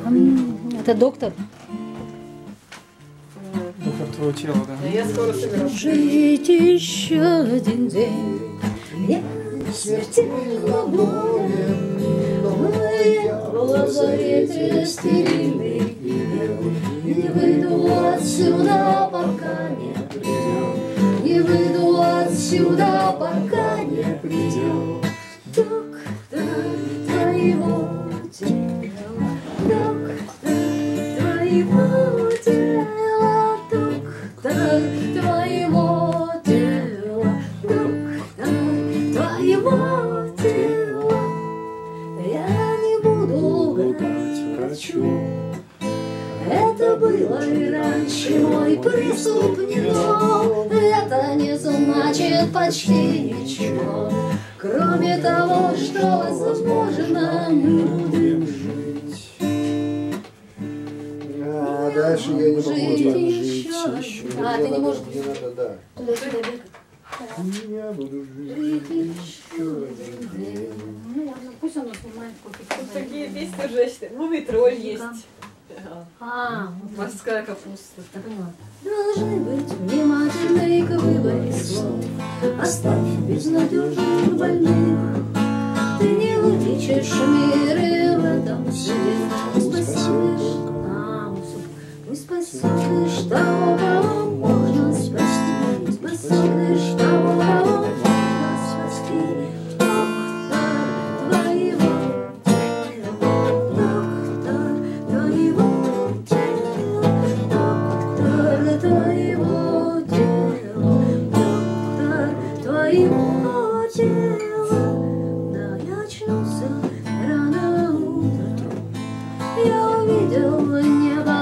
Это доктор? Доктор твоего тела, да. Я скоро соберусь. Жить еще один день. Я смертельно болен, но я в лазарете стерильный не выйду отсюда, пока не придет. Не выйду отсюда, пока не придет. Доктор твоего тела, доктор твоего тела, доктор твоего тела, доктор твоего тела. Я не буду врать врачу. Это было и раньше, мой приступ не но это не значит почти ничего. Кроме того, что возможно, мы будем жить. А дальше я не могу Жить жить еще. А, ты не можешь. Мне надо, да. Я буду жить еще один день. Ну ладно, пусть он снимает Тут кофе. такие песни женщины. Мумий-тролль есть. Морская капуста. Я поняла. Должны быть внимательны к выборе слов. Оставь безнадежных больных. Ты не вылечишь мир и в этом суде. Ты спасешь, ты спасешь того, кого можно спасти. Ты спасешь того, кого можно спасти. Доктор твоего тела, доктор твоего тела, доктор твоего тела, доктор твоего тела. Да, я очнулся рано утром, я увидел небо